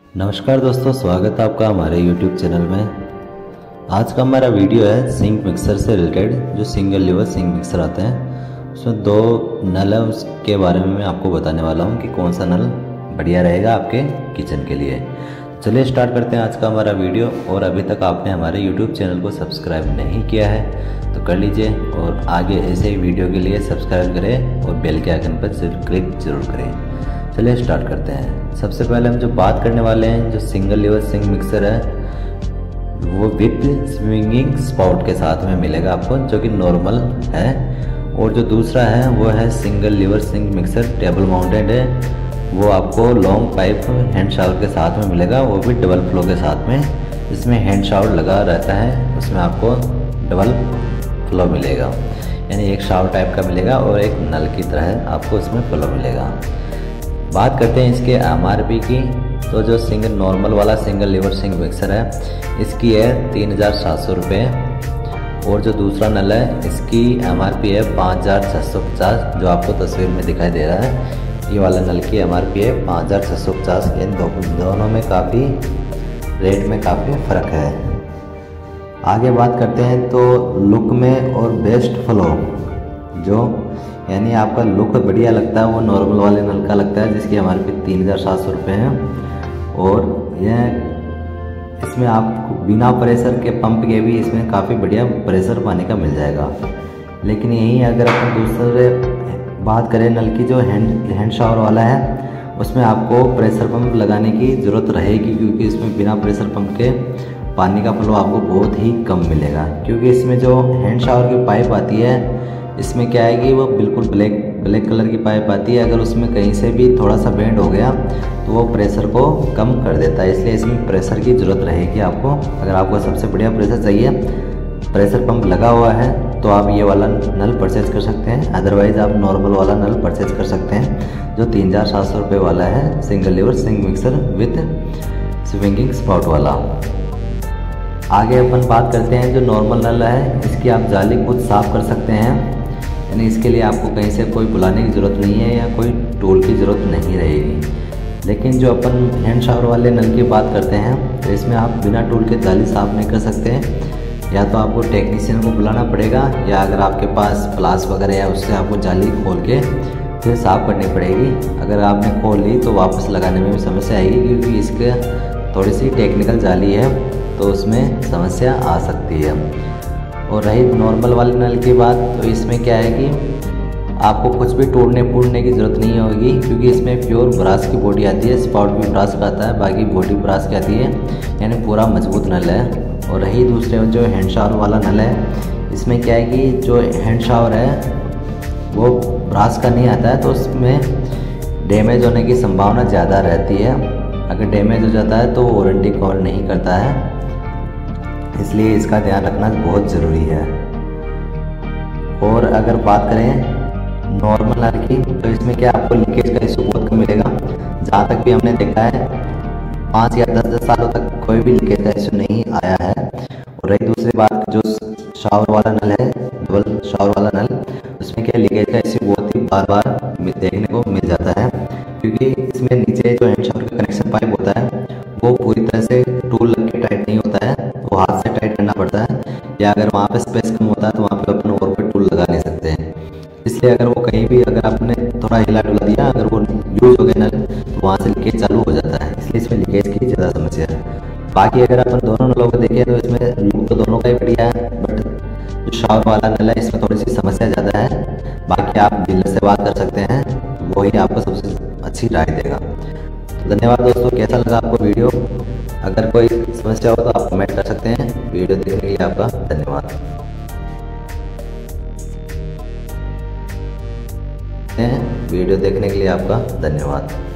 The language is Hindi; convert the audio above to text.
नमस्कार दोस्तों, स्वागत है आपका हमारे YouTube चैनल में। आज का हमारा वीडियो है सिंक मिक्सर से रिलेटेड। जो सिंगल लीवर सिंक मिक्सर आते हैं उसमें दो नल है, उसके बारे में मैं आपको बताने वाला हूं कि कौन सा नल बढ़िया रहेगा आपके किचन के लिए। चलिए स्टार्ट करते हैं आज का हमारा वीडियो। और अभी तक आपने हमारे YouTube चैनल को सब्सक्राइब नहीं किया है तो कर लीजिए, और आगे ऐसे ही वीडियो के लिए सब्सक्राइब करें और बेल के आइकन पर क्लिक जरूर करें। चलिए स्टार्ट करते हैं। सबसे पहले हम जो बात करने वाले हैं, जो सिंगल लीवर सिंक मिक्सर है वो विथ स्विंगिंग स्पाउट के साथ में मिलेगा आपको, जो कि नॉर्मल है। और जो दूसरा है वो है single lever sink mixer table mounted है, वो आपको लॉन्ग पाइप हैंड शावर के साथ में मिलेगा, वो भी डबल फ्लो के साथ में। इसमें हैंड शावर लगा रहता है, उसमें आपको डबल फ्लो मिलेगा, यानी एक शावर टाइप का मिलेगा और एक नल की तरह आपको इसमें फ्लो मिलेगा। बात करते हैं इसके MRP की। तो जो सिंगल नॉर्मल वाला सिंगल लीवर सिंक मिक्सर है इसकी है 3700 रुपये, और जो दूसरा नल है इसकी MRP है 5650, जो आपको तस्वीर में दिखाई दे रहा है। ये वाला नल की MRP है 5650। इन दोनों में काफ़ी रेट में काफ़ी फ़र्क है। आगे बात करते हैं तो लुक में और बेस्ट फ्लो, जो यानी आपका लुक बढ़िया लगता है वो नॉर्मल वाले नल का लगता है, जिसकी MRP 3700 रुपये है। और यह इसमें आपको बिना प्रेशर के पंप के भी इसमें काफ़ी बढ़िया प्रेशर पानी का मिल जाएगा। लेकिन यही अगर अपन दूसरे बात करें नल की, जो हैंड शावर वाला है उसमें आपको प्रेशर पंप लगाने की ज़रूरत रहेगी, क्योंकि इसमें बिना प्रेशर पंप के पानी का फ्लो आपको बहुत ही कम मिलेगा। क्योंकि इसमें जो हैंड शावर की पाइप आती है इसमें क्या आएगी, वो बिल्कुल ब्लैक कलर की पाइप आती है। अगर उसमें कहीं से भी थोड़ा सा बेंड हो गया तो वो प्रेशर को कम कर देता है, इसलिए इसमें प्रेशर की ज़रूरत रहेगी आपको। अगर आपको सबसे बढ़िया प्रेशर चाहिए, प्रेशर पंप लगा हुआ है, तो आप ये वाला नल परचेज कर सकते हैं। अदरवाइज़ आप नॉर्मल वाला नल परचेज कर सकते हैं, जो 3700 रुपये वाला है, single lever sink mixer with swinging spout वाला। आगे अपन बात करते हैं जो नॉर्मल नल है, इसकी आप जाली खुद साफ़ कर सकते हैं, यानी इसके लिए आपको कहीं से कोई बुलाने की ज़रूरत नहीं है या कोई टूल की ज़रूरत नहीं रहेगी। लेकिन जो अपन हैंड शावर वाले नल की बात करते हैं तो इसमें आप बिना टूल के जाली साफ़ नहीं कर सकते हैं, या तो आपको टेक्नीशियन को बुलाना पड़ेगा, या अगर आपके पास प्लास वगैरह है उससे आपको जाली खोल के फिर साफ़ करनी पड़ेगी। अगर आपने खोल ली तो वापस लगाने में भी समस्या आएगी, क्योंकि इसके थोड़ी सी टेक्निकल जाली है तो उसमें समस्या आ सकती है। और रही नॉर्मल वाले नल की बात, तो इसमें क्या है कि आपको कुछ भी तोड़ने की ज़रूरत नहीं होगी, क्योंकि इसमें प्योर ब्रास की बॉडी आती है। स्पाउट भी ब्रास का आता है, बाकी बॉडी ब्रास की आती है, यानी पूरा मजबूत नल है। और रही दूसरे जो हैंड शावर वाला नल है, इसमें क्या है कि जो हैंड शावर है वो ब्रास का नहीं आता है, तो उसमें डैमेज होने की संभावना ज़्यादा रहती है। अगर डैमेज हो जाता है तो वारंटी कवर नहीं करता है, इसलिए इसका ध्यान रखना बहुत ज़रूरी है। और अगर बात करें नॉर्मल नल की, तो इसमें क्या आपको लीकेज का इशू बहुत कम मिलेगा। जहाँ तक भी हमने देखा है 5 या 10 सालों तक कोई भी लीकेज का इशू नहीं आया है। और रही दूसरी बात, जो शावर वाला नल है, डबल शावर वाला नल, उसमें क्या लीकेज का इशू बहुत ही बार बार देखने को मिल जाता है, क्योंकि इसमें नीचे जो हैंड शावर का कनेक्शन पाइप होता है वो पूरी तरह से टूल लग के टाइट नहीं होता है, वो हाथ से टाइट करना पड़ता है, या अगर वहाँ पे स्पेस कम होता है तो वहाँ पे अपन और कोई टूल लगा नहीं सकते हैं। इसलिए अगर वो कहीं भी अगर आपने थोड़ा हिला डुला दिया, अगर वो यूज हो गया नल, तो वहाँ से लीकेज चालू हो जाता है, इसलिए इसमें लीकेज की ज़्यादा समस्या है। बाकी अगर अपन दोनों नलों को देखें तो इसमें लुक तो दोनों का ही बढ़िया है, बट जो शावर वाला नल है इसमें थोड़ी सी समस्या ज़्यादा है। बाकी आप डीलर से बात कर सकते हैं, वही आपको सबसे अच्छी राय देगा। तो धन्यवाद दोस्तों, कैसा लगा आपको वीडियो? अगर कोई समस्या हो तो आप कमेंट कर सकते हैं। वीडियो देखने के लिए आपका धन्यवाद। वीडियो देखने के लिए आपका धन्यवाद।